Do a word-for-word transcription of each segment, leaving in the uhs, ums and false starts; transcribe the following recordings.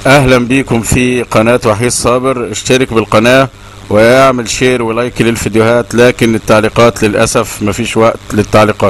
اهلا بيكم في قناة وحيد صابر. اشترك بالقناة واعمل شير ولايك للفيديوهات، لكن التعليقات للأسف مفيش وقت للتعليقات.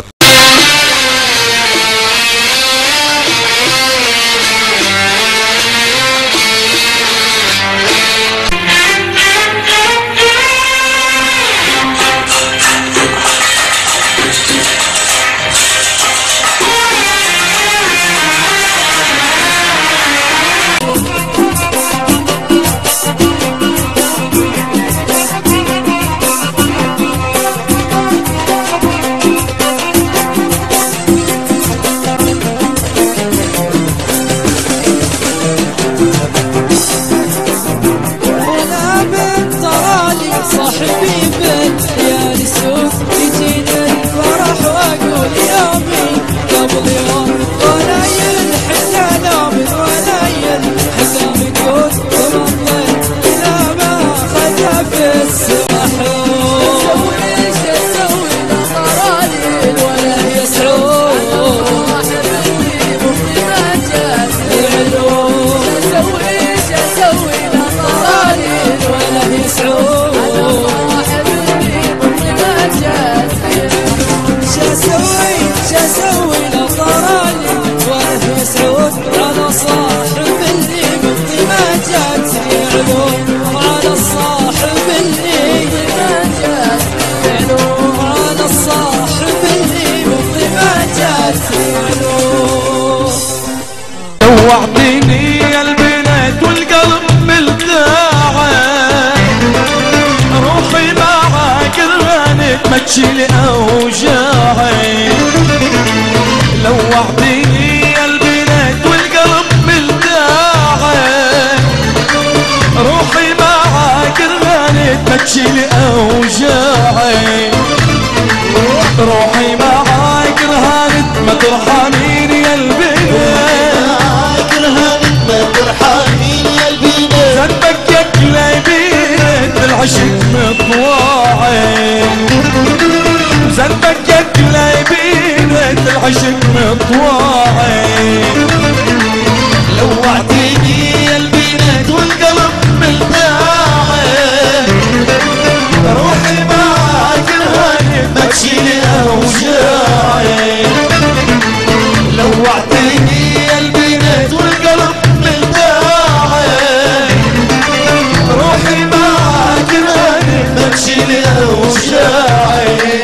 واعطيني البنات والقلب ملتاعه، روحي معاك رهانك ما تشيل اوجاعي. لو اعطيني البنات والقلب ملتاعه، روحي معاك رهانك ما تشيل اوجاعي. روحي معاك رهانك ما ترحميني يا البنات، ذنبك يا كليبينات العشق مطواعي، ذنبك يا كليبينات العشق مطواعي. لو وعدتيني يا البنات والقلب ملتاعي، روحي معاك رهاني ما تشيل اوجاعي. لو وعدتيني يا البنات والقلب ملتاعي، روحي معاك رهاني ما تشيل اوجاعي.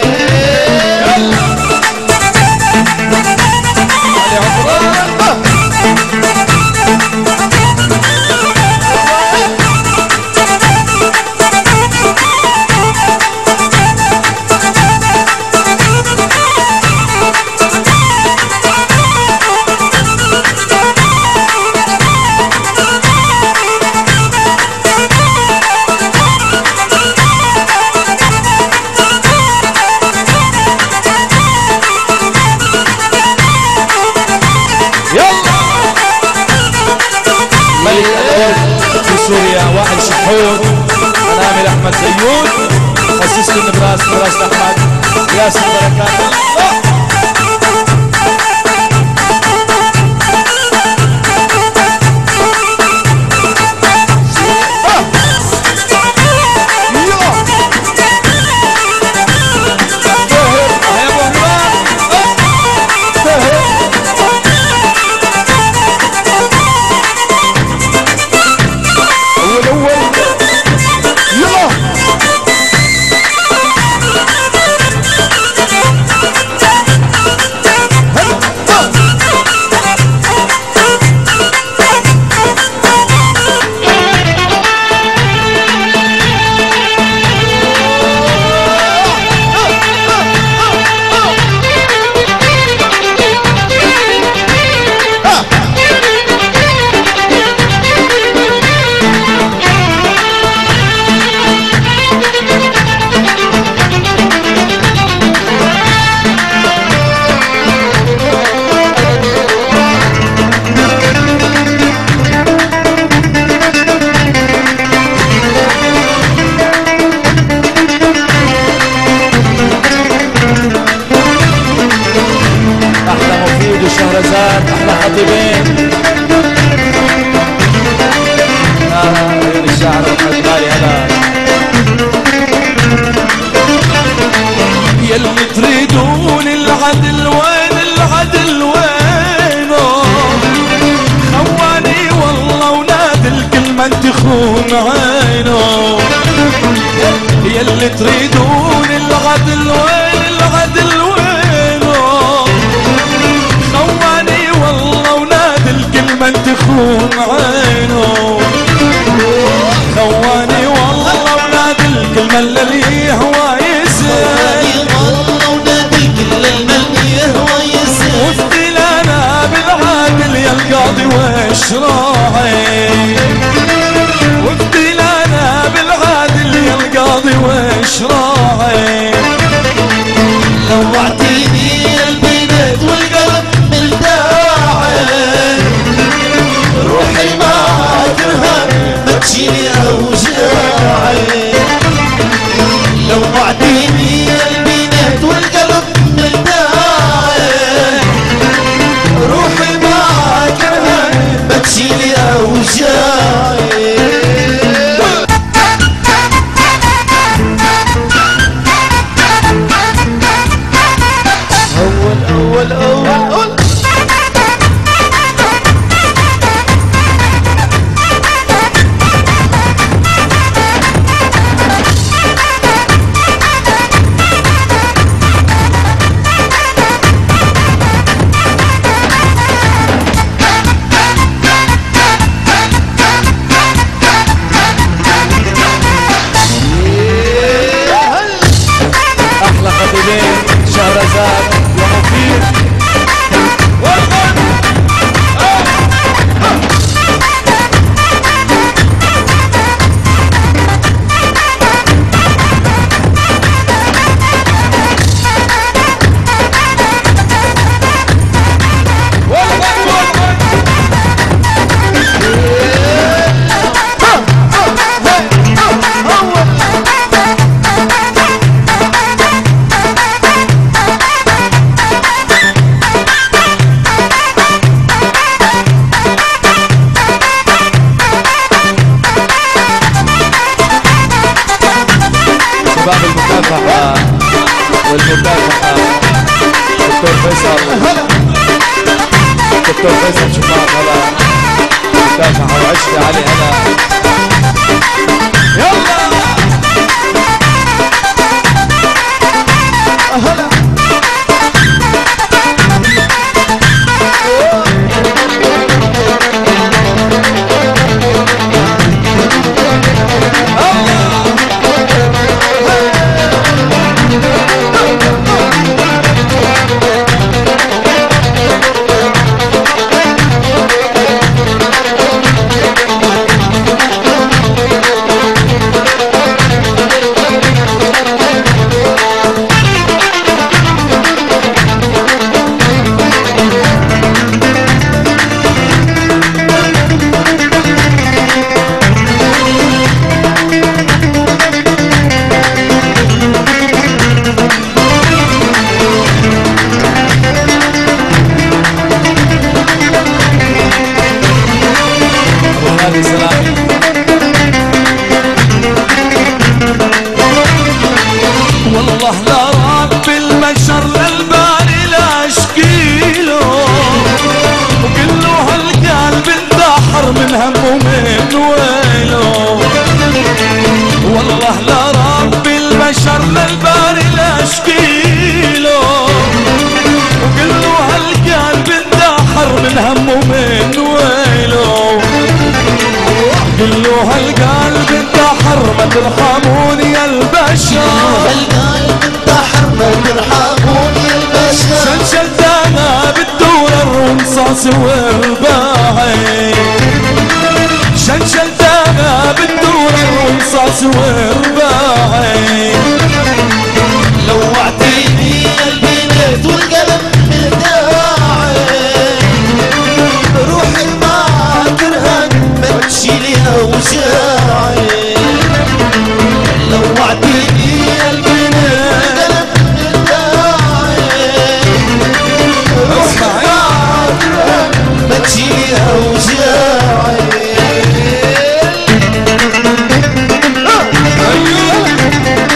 في سوريا وائل شحود، انامل احمد زيود، خسست النبراس نبراس احمد ياسر بركات. تخون عينه، يلي تريدون العدل وين العدل وينه، خواني والله ونادي الكلمة تخون عينه، خواني والله ونادي الكلمة اللي يهوى يسال، والله ونادي الكلمة اللي يهوى يسال، وفدي لنا بالعادل يا القاضي وش راعي، وفدي لنا بالعادل يا القاضي وش راعي، لوعتيني البنات والقلب من داعي، روحي ما ترهب ما تشيلي اوجاعي، لوعتيني البنات والقلب من داعي، روحي ما ترهب ما تشيلي اوجاعي. أول أول أول أحلى خطيبين شهرزاد ومفيد والغد. شباب المكافحة والمكافحة دكتور فيصل، دكتور فيصل شباب هلا مكافحة وعشري علي هلا يلا هلا والله لا رب المشر للباري لا اشكيله، وقل له هالقلب اندحر من هم ومن ويله، والله لا رب المشر للباري لا اشكيله، وقل له هالقلب اندحر من هم ومن ويله، قل له هالقلب اندحر ما ترحموني يا البشر، القلب انتحر ما ترحموني يا البشر، شنشلتنا بالدور ونصاص والباعي، شنشلتنا بالدور ونصاص والباعي، لوعتيني البنات والقلب من داعي، روحي ما ترهب ما تشيلي اوجاعي، لوعتيني البنات والقلب من داعي، روحي ما ترهب ما تشيلي اوجاعي.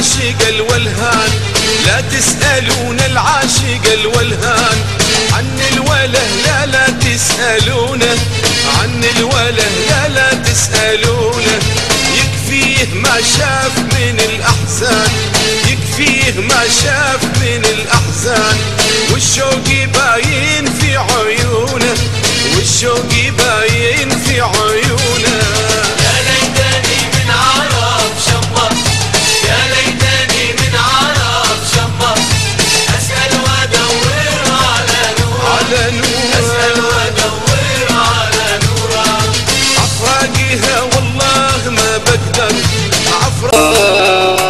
العاشق الولهان، لا تسألون العاشق الولهان عن الوله، لا لا تسألونه عن الوله، لا لا تسألونه. يكفيه ما شاف من الأحزان، يكفيه ما شاف من الأحزان، والشوق باين في عيونه، والشوق باين في عيونه. يا ليتني من عرب شمة، يا ليتني من عرب شمة، أسأل وأدور على نورا، على نورا أسأل وأدور على نورا. عفراقها والله ما بقدر عفراق.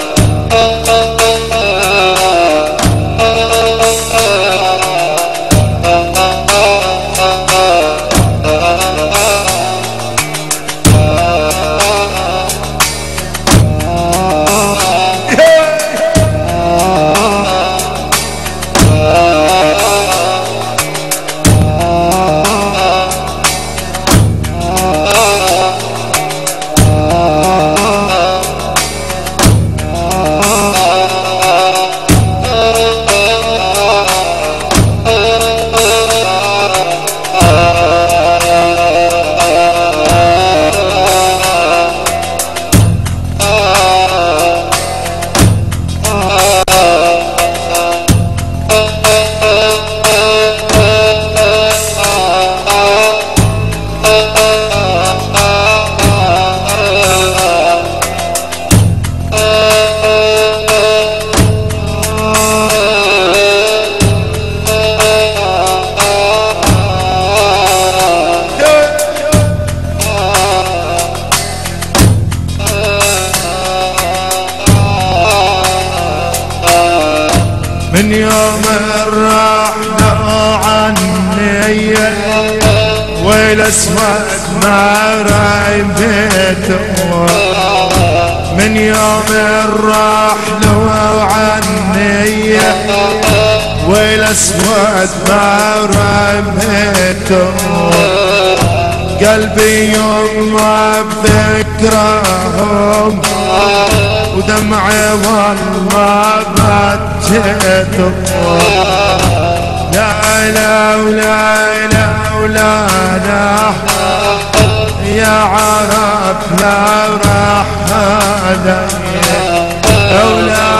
من يوم الرحلة عني والاسود ما رأيته، من يوم الرحلة عني والاسود ما رأيته، قلبي يوم بذكرهم ودمعي والله بجيته. لا لا لا لا لا لا يا عرب لا راح علي لا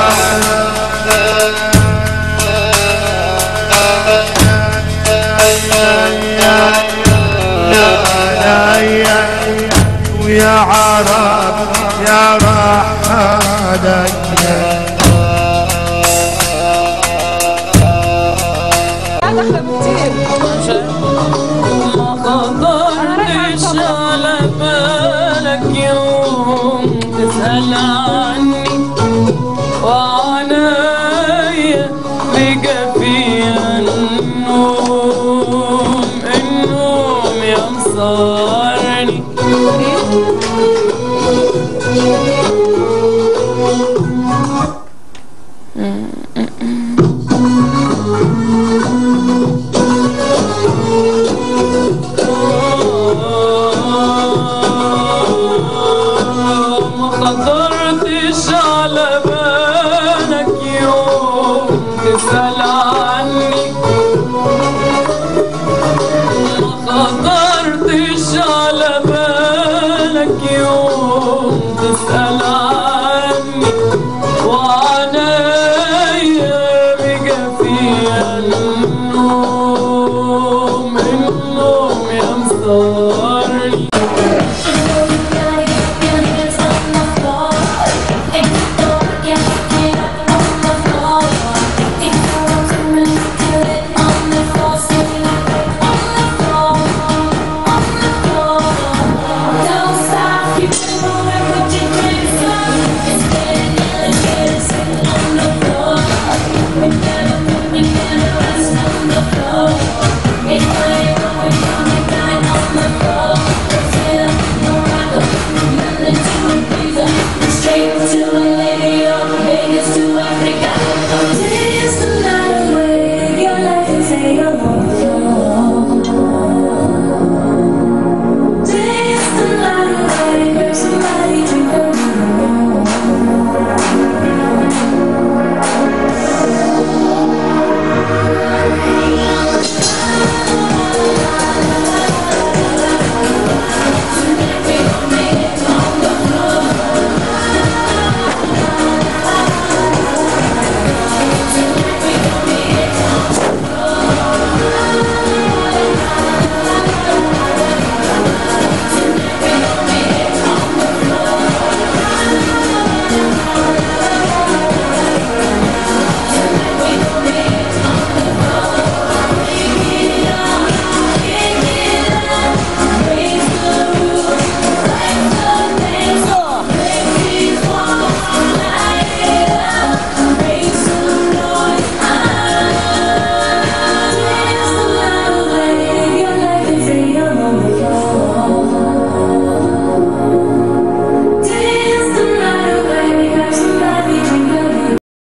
يا عرب يا راح علي. ما خطرتش على بالك يوم تسأل عني، وعنايا بقى فيها النوم، النوم يا مصارني.